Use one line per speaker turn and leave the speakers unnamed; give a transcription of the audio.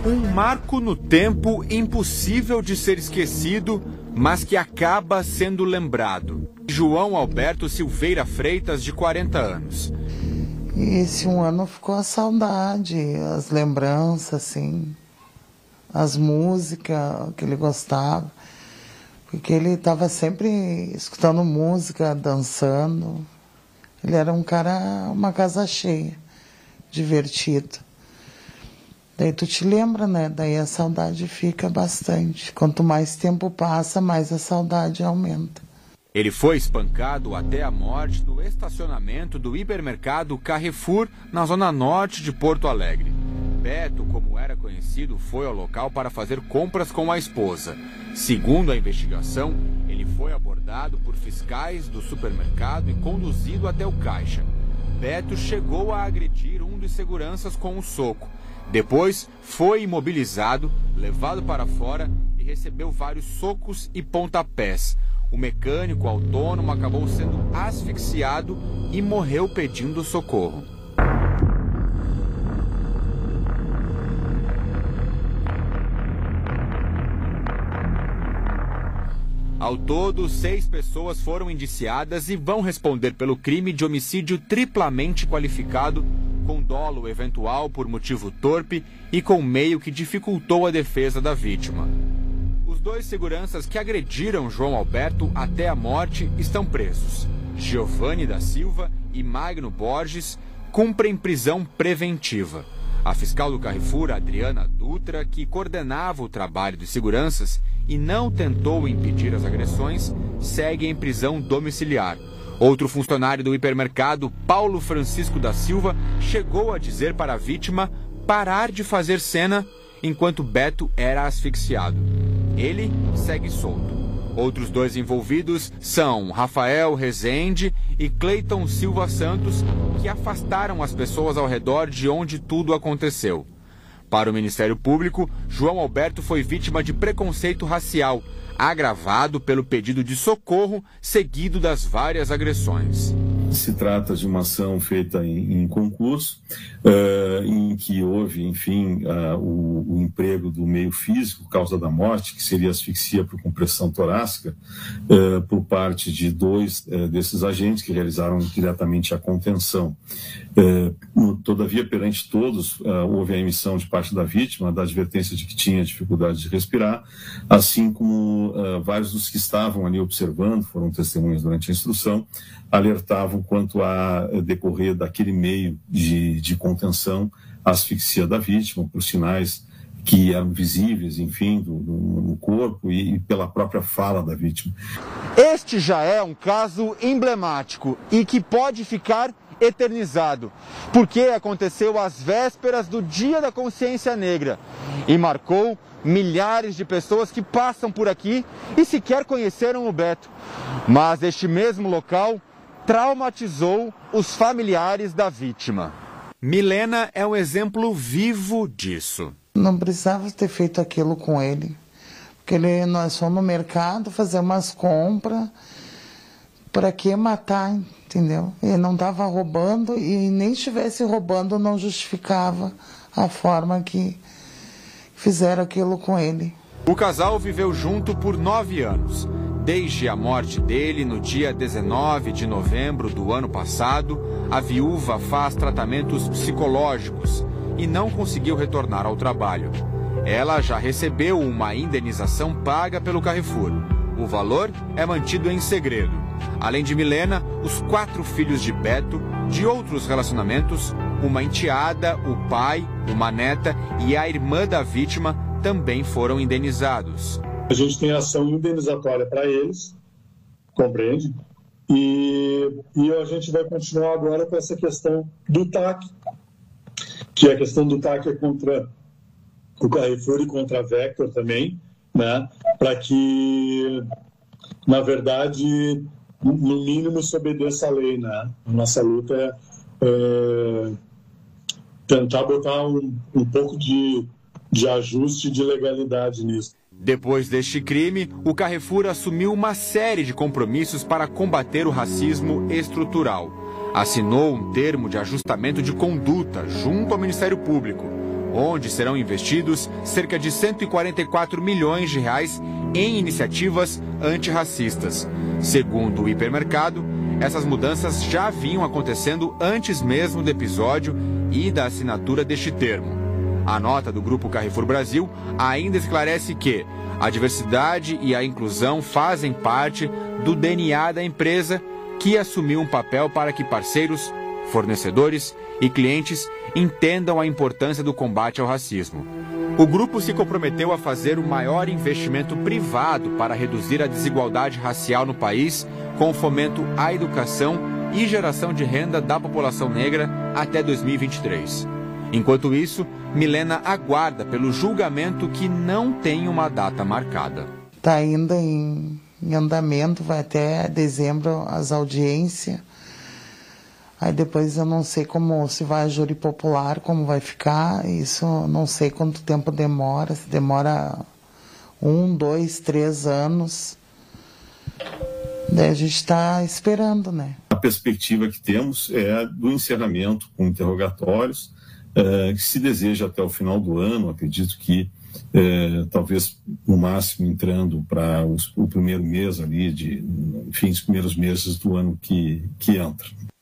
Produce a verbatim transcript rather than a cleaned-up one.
Um marco no tempo impossível de ser esquecido, mas que acaba sendo lembrado. João Alberto Silveira Freitas, de quarenta anos.
E esse um ano ficou a saudade, as lembranças, assim, as músicas que ele gostava. Porque ele estava sempre escutando música, dançando. Ele era um cara, uma casa cheia, divertido. Daí tu te lembra, né? Daí a saudade fica bastante. Quanto mais tempo passa, mais a saudade aumenta.
Ele foi espancado até a morte no estacionamento do hipermercado Carrefour, na zona norte de Porto Alegre. Beto, como era conhecido, foi ao local para fazer compras com a esposa. Segundo a investigação, ele foi abordado por fiscais do supermercado e conduzido até o caixa. Beto chegou a agredir um dos seguranças com um soco. Depois, foi imobilizado, levado para fora e recebeu vários socos e pontapés. O mecânico autônomo acabou sendo asfixiado e morreu pedindo socorro. Ao todo, seis pessoas foram indiciadas e vão responder pelo crime de homicídio triplamente qualificado, com dolo eventual por motivo torpe e com meio que dificultou a defesa da vítima. Os dois seguranças que agrediram João Alberto até a morte estão presos. Giovanni da Silva e Magno Borges cumprem prisão preventiva. A fiscal do Carrefour, Adriana Dutra, que coordenava o trabalho de seguranças e não tentou impedir as agressões, segue em prisão domiciliar. Outro funcionário do hipermercado, Paulo Francisco da Silva, chegou a dizer para a vítima parar de fazer cena enquanto Beto era asfixiado. Ele segue solto. Outros dois envolvidos são Rafael Rezende e Cleiton Silva Santos, que afastaram as pessoas ao redor de onde tudo aconteceu. Para o Ministério Público, João Alberto foi vítima de preconceito racial, agravado pelo pedido de socorro seguido das várias agressões.
Se trata de uma ação feita em, em concurso, uh, em que houve, enfim, uh, o, o emprego do meio físico, causa da morte, que seria asfixia por compressão torácica, uh, por parte de dois uh, desses agentes que realizaram diretamente a contenção. Uh, todavia, perante todos, uh, houve a emissão de parte da vítima da advertência de que tinha dificuldade de respirar, assim como uh, vários dos que estavam ali observando, foram testemunhas durante a instrução, alertavam quanto a decorrer daquele meio de, de contenção, a asfixia da vítima, por sinais que eram visíveis, enfim, do, do, no corpo e, e pela própria fala da vítima.
Este já é um caso emblemático e que pode ficar eternizado, porque aconteceu às vésperas do Dia da Consciência Negra e marcou milhares de pessoas que passam por aqui e sequer conheceram o Beto. Mas este mesmo local traumatizou os familiares da vítima. Milena é um exemplo vivo disso.
Não precisava ter feito aquilo com ele, porque ele, nós fomos no mercado fazer umas compras, para que matar, entendeu? Ele não estava roubando e nem estivesse roubando não justificava a forma que fizeram aquilo com ele.
O casal viveu junto por nove anos. Desde a morte dele, no dia dezenove de novembro do ano passado, a viúva faz tratamentos psicológicos e não conseguiu retornar ao trabalho. Ela já recebeu uma indenização paga pelo Carrefour. O valor é mantido em segredo. Além de Milena, os quatro filhos de Beto, de outros relacionamentos, uma enteada, o pai, uma neta e a irmã da vítima também foram indenizados.
A gente tem ação indenizatória para eles, compreende? E, e a gente vai continuar agora com essa questão do T A C, que a questão do T A C é contra o Carrefour e contra a Vector também, né? Para que, na verdade, no mínimo se obedeça a lei, né? A nossa luta é, é tentar botar um, um pouco de, de ajuste de legalidade nisso.
Depois deste crime, o Carrefour assumiu uma série de compromissos para combater o racismo estrutural. Assinou um termo de ajustamento de conduta junto ao Ministério Público. onde serão investidos cerca de cento e quarenta e quatro milhões de reais em iniciativas antirracistas. Segundo o hipermercado, essas mudanças já vinham acontecendo antes mesmo do episódio e da assinatura deste termo. A nota do Grupo Carrefour Brasil ainda esclarece que a diversidade e a inclusão fazem parte do D N A da empresa, que assumiu um papel para que parceiros, fornecedores e clientes entendam a importância do combate ao racismo. O grupo se comprometeu a fazer o maior investimento privado para reduzir a desigualdade racial no país, com o fomento à educação e geração de renda da população negra até dois mil e vinte e três. Enquanto isso, Milena aguarda pelo julgamento que não tem uma data marcada.
Está ainda em, em andamento, vai até dezembro as audiências. Aí depois eu não sei como, se vai a júri popular, como vai ficar. Isso não sei quanto tempo demora, se demora um, dois, três anos. Daí a gente está esperando, né?
A perspectiva que temos é do encerramento com interrogatórios, Uh, que se deseja até o final do ano. Acredito que uh, talvez no máximo entrando para o primeiro mês ali, de, enfim, os primeiros meses do ano que, que entra.